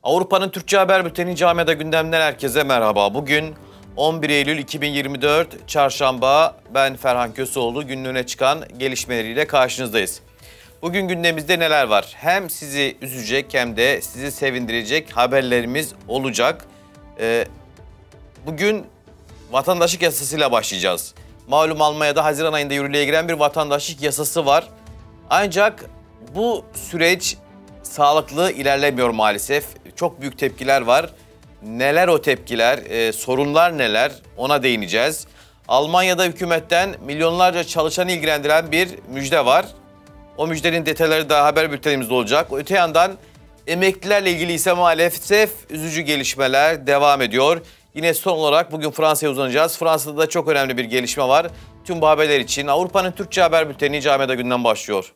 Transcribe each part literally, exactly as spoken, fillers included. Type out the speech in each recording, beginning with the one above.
Avrupa'nın Türkçe Haber Bülteni Camiada Gündem'den herkese merhaba. Bugün on bir Eylül iki bin yirmi dört Çarşamba. Ben Ferhan Köseoğlu. Günün öne çıkan gelişmeleriyle karşınızdayız. Bugün gündemimizde neler var? Hem sizi üzecek hem de sizi sevindirecek haberlerimiz olacak. Ee, bugün vatandaşlık yasasıyla başlayacağız. Malum Almanya'da Haziran ayında yürürlüğe giren bir vatandaşlık yasası var. Ancak bu süreç sağlıklı ilerlemiyor maalesef. Çok büyük tepkiler var. Neler o tepkiler, e, sorunlar neler ona değineceğiz. Almanya'da hükümetten milyonlarca çalışanı ilgilendiren bir müjde var. O müjdenin detayları da haber bültenimizde olacak. Öte yandan emeklilerle ilgili ise maalesef üzücü gelişmeler devam ediyor. Yine son olarak bugün Fransa'ya uzanacağız. Fransa'da da çok önemli bir gelişme var. Tüm bu haberler için Avrupa'nın Türkçe Haber Bülteni Camiada Gündem başlıyor.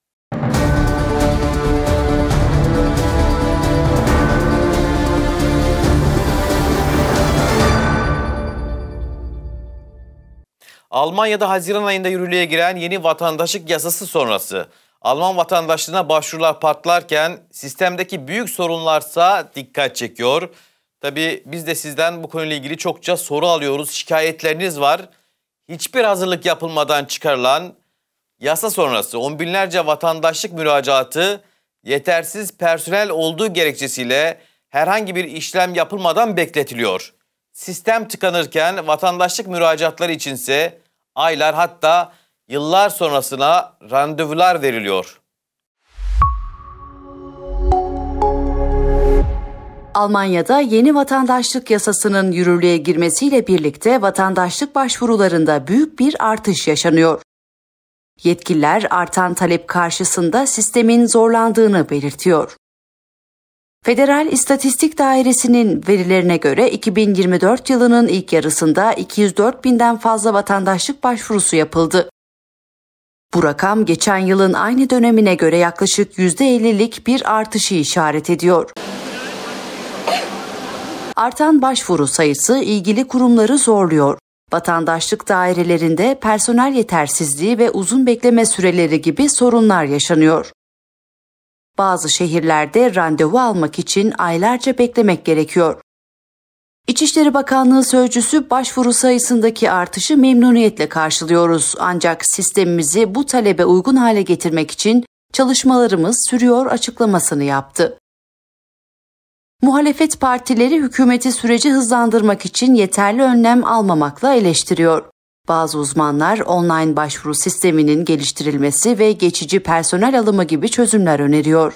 Almanya'da Haziran ayında yürürlüğe giren yeni vatandaşlık yasası sonrası Alman vatandaşlığına başvurular patlarken sistemdeki büyük sorunlarsa dikkat çekiyor. Tabii biz de sizden bu konuyla ilgili çokça soru alıyoruz, şikayetleriniz var. Hiçbir hazırlık yapılmadan çıkarılan yasa sonrası on binlerce vatandaşlık müracaatı yetersiz personel olduğu gerekçesiyle herhangi bir işlem yapılmadan bekletiliyor. Sistem tıkanırken vatandaşlık müracaatları içinse aylar hatta yıllar sonrasına randevular veriliyor. Almanya'da yeni vatandaşlık yasasının yürürlüğe girmesiyle birlikte vatandaşlık başvurularında büyük bir artış yaşanıyor. Yetkililer artan talep karşısında sistemin zorlandığını belirtiyor. Federal İstatistik Dairesi'nin verilerine göre iki bin yirmi dört yılının ilk yarısında iki yüz dört binden fazla vatandaşlık başvurusu yapıldı. Bu rakam geçen yılın aynı dönemine göre yaklaşık yüzde ellilik bir artışı işaret ediyor. Artan başvuru sayısı ilgili kurumları zorluyor. Vatandaşlık dairelerinde personel yetersizliği ve uzun bekleme süreleri gibi sorunlar yaşanıyor. Bazı şehirlerde randevu almak için aylarca beklemek gerekiyor. İçişleri Bakanlığı sözcüsü başvuru sayısındaki artışı memnuniyetle karşılıyoruz. Ancak sistemimizi bu talebe uygun hale getirmek için çalışmalarımız sürüyor açıklamasını yaptı. Muhalefet partileri hükümeti süreci hızlandırmak için yeterli önlem almamakla eleştiriyor. Bazı uzmanlar online başvuru sisteminin geliştirilmesi ve geçici personel alımı gibi çözümler öneriyor.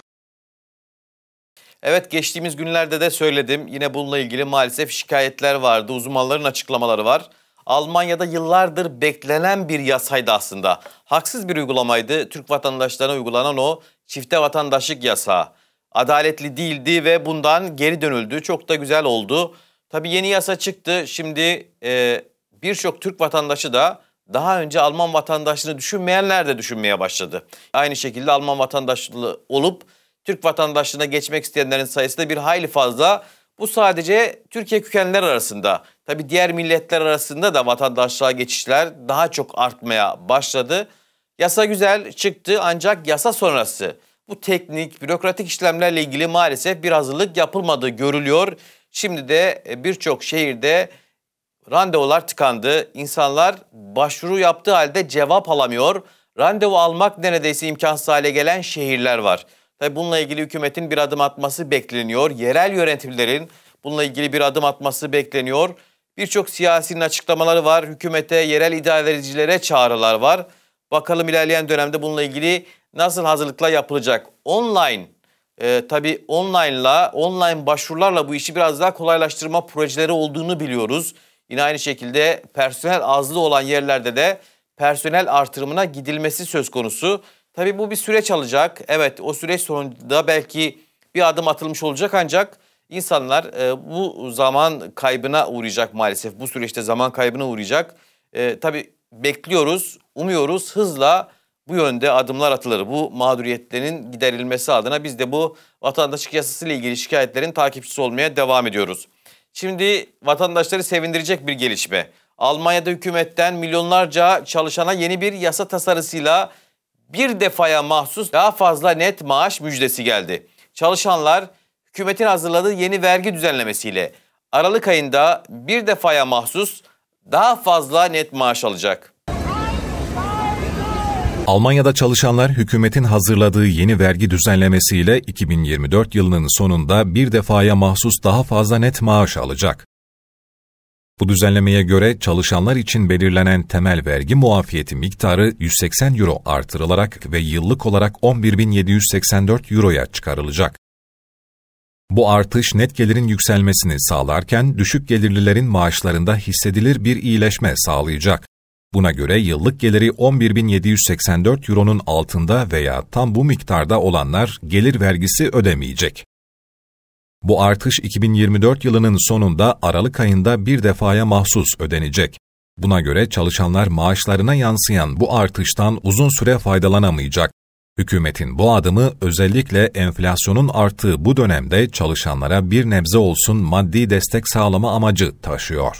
Evet, geçtiğimiz günlerde de söyledim. Yine bununla ilgili maalesef şikayetler vardı. Uzmanların açıklamaları var. Almanya'da yıllardır beklenen bir yasaydı aslında. Haksız bir uygulamaydı. Türk vatandaşlarına uygulanan o çifte vatandaşlık yasağı. Adaletli değildi ve bundan geri dönüldü. Çok da güzel oldu. Tabii yeni yasa çıktı. Şimdi e, birçok Türk vatandaşı da daha önce Alman vatandaşlığını düşünmeyenler de düşünmeye başladı. Aynı şekilde Alman vatandaşlığı olup Türk vatandaşlığına geçmek isteyenlerin sayısı da bir hayli fazla. Bu sadece Türkiye kökenliler arasında. Tabii diğer milletler arasında da vatandaşlığa geçişler daha çok artmaya başladı. Yasa güzel çıktı ancak yasa sonrası bu teknik, bürokratik işlemlerle ilgili maalesef bir hazırlık yapılmadığı görülüyor. Şimdi de birçok şehirde randevular tıkandı. İnsanlar başvuru yaptığı halde cevap alamıyor. Randevu almak neredeyse imkansız hale gelen şehirler var. Tabii bununla ilgili hükümetin bir adım atması bekleniyor. Yerel yönetimlerin bununla ilgili bir adım atması bekleniyor. Birçok siyasinin açıklamaları var. Hükümete, yerel idarecilere çağrılar var. Bakalım ilerleyen dönemde bununla ilgili nasıl hazırlıklar yapılacak? Online, e, tabii online'la, online başvurularla bu işi biraz daha kolaylaştırma projeleri olduğunu biliyoruz. Yine aynı şekilde personel azlığı olan yerlerde de personel artırımına gidilmesi söz konusu. Tabii bu bir süreç alacak. Evet, o süreç sonunda belki bir adım atılmış olacak ancak insanlar e, bu zaman kaybına uğrayacak maalesef. Bu süreçte zaman kaybına uğrayacak. E, tabii bekliyoruz, umuyoruz hızla bu yönde adımlar atılır. Bu mağduriyetlerin giderilmesi adına biz de bu vatandaşlık yasası ile ilgili şikayetlerin takipçisi olmaya devam ediyoruz. Şimdi vatandaşları sevindirecek bir gelişme. Almanya'da hükümetten milyonlarca çalışana yeni bir yasa tasarısıyla bir defaya mahsus daha fazla net maaş müjdesi geldi. Çalışanlar hükümetin hazırladığı yeni vergi düzenlemesiyle Aralık ayında bir defaya mahsus daha fazla net maaş alacak. Almanya'da çalışanlar hükümetin hazırladığı yeni vergi düzenlemesiyle iki bin yirmi dört yılının sonunda bir defaya mahsus daha fazla net maaş alacak. Bu düzenlemeye göre çalışanlar için belirlenen temel vergi muafiyeti miktarı yüz seksen euro artırılarak ve yıllık olarak on bir bin yedi yüz seksen dört euroya çıkarılacak. Bu artış net gelirin yükselmesini sağlarken düşük gelirlilerin maaşlarında hissedilir bir iyileşme sağlayacak. Buna göre yıllık geliri on bir bin yedi yüz seksen dört euronun altında veya tam bu miktarda olanlar gelir vergisi ödemeyecek. Bu artış iki bin yirmi dört yılının sonunda Aralık ayında bir defaya mahsus ödenecek. Buna göre çalışanlar maaşlarına yansıyan bu artıştan uzun süre faydalanamayacak. Hükümetin bu adımı özellikle enflasyonun arttığı bu dönemde çalışanlara bir nebze olsun maddi destek sağlama amacı taşıyor.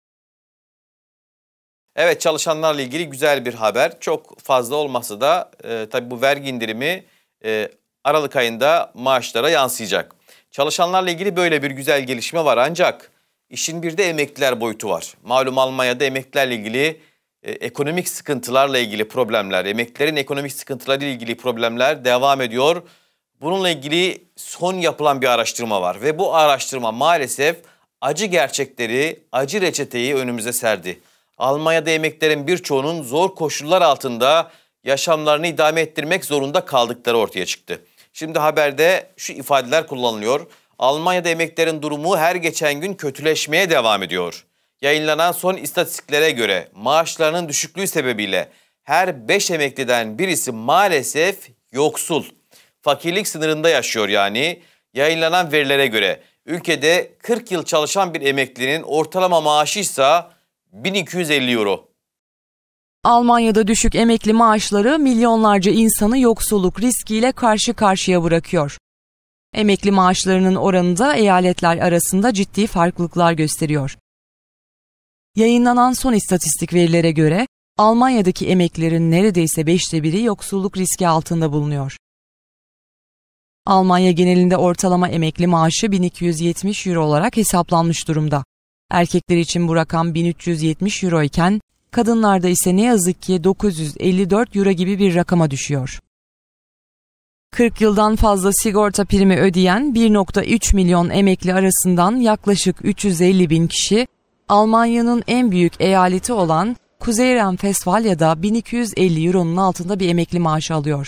Evet, çalışanlarla ilgili güzel bir haber. Çok fazla olmasa da e, tabii bu vergi indirimi e, Aralık ayında maaşlara yansıyacak. Çalışanlarla ilgili böyle bir güzel gelişme var ancak işin bir de emekliler boyutu var. Malum Almanya'da emeklilerle ilgili e, ekonomik sıkıntılarla ilgili problemler, emeklilerin ekonomik sıkıntılarıyla ilgili problemler devam ediyor. Bununla ilgili son yapılan bir araştırma var ve bu araştırma maalesef acı gerçekleri, acı reçeteyi önümüze serdi. Almanya'da emeklilerin birçoğunun zor koşullar altında yaşamlarını idame ettirmek zorunda kaldıkları ortaya çıktı. Şimdi haberde şu ifadeler kullanılıyor. Almanya'da emeklilerin durumu her geçen gün kötüleşmeye devam ediyor. Yayınlanan son istatistiklere göre maaşlarının düşüklüğü sebebiyle her beş emekliden birisi maalesef yoksul. Fakirlik sınırında yaşıyor yani. Yayınlanan verilere göre ülkede kırk yıl çalışan bir emeklinin ortalama maaşı ise bin iki yüz elli euro. Almanya'da düşük emekli maaşları milyonlarca insanı yoksulluk riskiyle karşı karşıya bırakıyor. Emekli maaşlarının oranında eyaletler arasında ciddi farklılıklar gösteriyor. Yayınlanan son istatistik verilere göre Almanya'daki emeklilerin neredeyse beşte biri yoksulluk riski altında bulunuyor. Almanya genelinde ortalama emekli maaşı bin iki yüz yetmiş euro olarak hesaplanmış durumda. Erkekler için bu rakam bin üç yüz yetmiş euro iken, kadınlarda ise ne yazık ki dokuz yüz elli dört euro gibi bir rakama düşüyor. kırk yıldan fazla sigorta primi ödeyen bir nokta üç milyon emekli arasından yaklaşık üç yüz elli bin kişi, Almanya'nın en büyük eyaleti olan Kuzey Rhine-Westfalya'da bin iki yüz elli euronun altında bir emekli maaşı alıyor.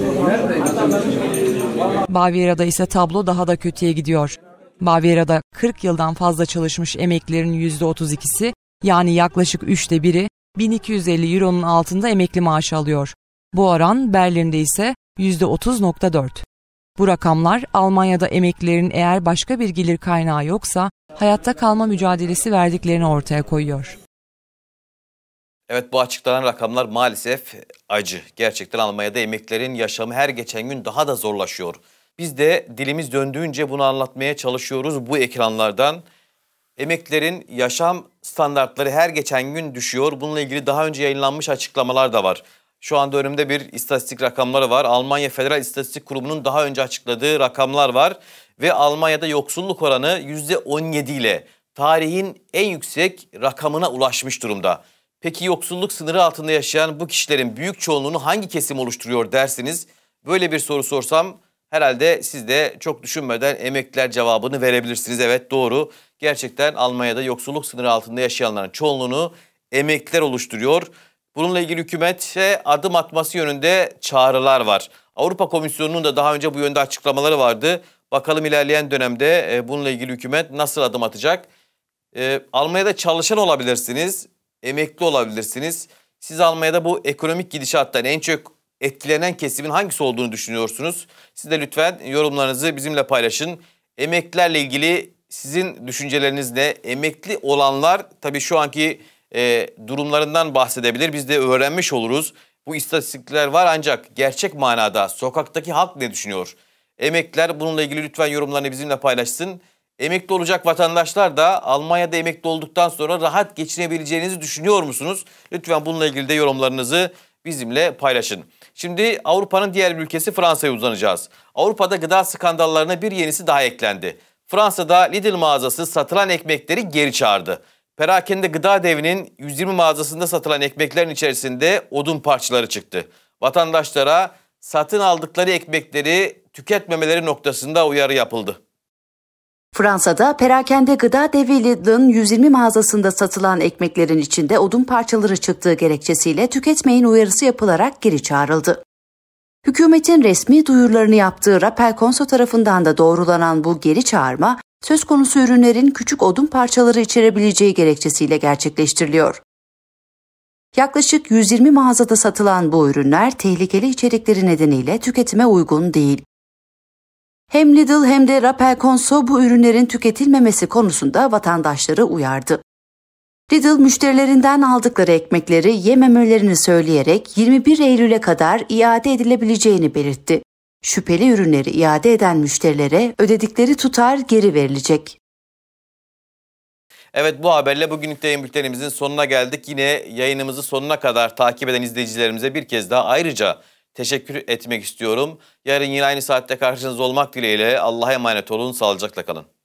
Bavyera'da ise tablo daha da kötüye gidiyor. Bavyera'da kırk yıldan fazla çalışmış emeklilerin yüzde otuz ikisi, yani yaklaşık üçte biri, bin iki yüz elli euronun altında emekli maaşı alıyor. Bu oran Berlin'de ise yüzde otuz nokta dört. Bu rakamlar Almanya'da emeklilerin eğer başka bir gelir kaynağı yoksa hayatta kalma mücadelesi verdiklerini ortaya koyuyor. Evet, bu açıklanan rakamlar maalesef acı. Gerçekten Almanya'da emeklilerin yaşamı her geçen gün daha da zorlaşıyor. Biz de dilimiz döndüğünce bunu anlatmaya çalışıyoruz bu ekranlardan. Emeklilerin yaşam standartları her geçen gün düşüyor. Bununla ilgili daha önce yayınlanmış açıklamalar da var. Şu anda önümde bir istatistik rakamları var. Almanya Federal İstatistik Kurumu'nun daha önce açıkladığı rakamlar var. Ve Almanya'da yoksulluk oranı yüzde on yedi ile tarihin en yüksek rakamına ulaşmış durumda. Peki yoksulluk sınırı altında yaşayan bu kişilerin büyük çoğunluğunu hangi kesim oluşturuyor dersiniz? Böyle bir soru sorsam herhalde siz de çok düşünmeden emekliler cevabını verebilirsiniz. Evet, doğru. Gerçekten Almanya'da yoksulluk sınırı altında yaşayanların çoğunluğunu emekliler oluşturuyor. Bununla ilgili hükümete adım atması yönünde çağrılar var. Avrupa Komisyonu'nun da daha önce bu yönde açıklamaları vardı. Bakalım ilerleyen dönemde bununla ilgili hükümet nasıl adım atacak? Ee, Almanya'da çalışan olabilirsiniz, emekli olabilirsiniz. Siz Almanya'da bu ekonomik gidişattan en çok etkilenen kesimin hangisi olduğunu düşünüyorsunuz? Siz de lütfen yorumlarınızı bizimle paylaşın. Emeklilerle ilgili sizin düşünceleriniz ne? Emekli olanlar tabii şu anki e, durumlarından bahsedebilir. Biz de öğrenmiş oluruz. Bu istatistikler var ancak gerçek manada sokaktaki halk ne düşünüyor? Emekliler bununla ilgili lütfen yorumlarını bizimle paylaşsın. Emekli olacak vatandaşlar da Almanya'da emekli olduktan sonra rahat geçinebileceğinizi düşünüyor musunuz? Lütfen bununla ilgili de yorumlarınızı bizimle paylaşın. Şimdi Avrupa'nın diğer bir ülkesi Fransa'ya uzanacağız. Avrupa'da gıda skandallarına bir yenisi daha eklendi. Fransa'da Lidl mağazası satılan ekmekleri geri çağırdı. Perakende gıda devinin yüz yirmi mağazasında satılan ekmeklerin içerisinde odun parçaları çıktı. Vatandaşlara satın aldıkları ekmekleri tüketmemeleri noktasında uyarı yapıldı. Fransa'da perakende gıda devi Lidl'ın yüz yirmi mağazasında satılan ekmeklerin içinde odun parçaları çıktığı gerekçesiyle tüketmeyin uyarısı yapılarak geri çağrıldı. Hükümetin resmi duyurularını yaptığı Rappel Conso tarafından da doğrulanan bu geri çağırma, söz konusu ürünlerin küçük odun parçaları içerebileceği gerekçesiyle gerçekleştiriliyor. Yaklaşık yüz yirmi mağazada satılan bu ürünler tehlikeli içerikleri nedeniyle tüketime uygun değil. Hem Lidl hem de Rappel Conso bu ürünlerin tüketilmemesi konusunda vatandaşları uyardı. Lidl müşterilerinden aldıkları ekmekleri yememelerini söyleyerek yirmi bir Eylül'e kadar iade edilebileceğini belirtti. Şüpheli ürünleri iade eden müşterilere ödedikleri tutar geri verilecek. Evet, bu haberle bugünlük yayın bültenimizin sonuna geldik. Yine yayınımızı sonuna kadar takip eden izleyicilerimize bir kez daha ayrıca teşekkür etmek istiyorum. Yarın yine aynı saatte karşınızda olmak dileğiyle Allah'a emanet olun, sağlıcakla kalın.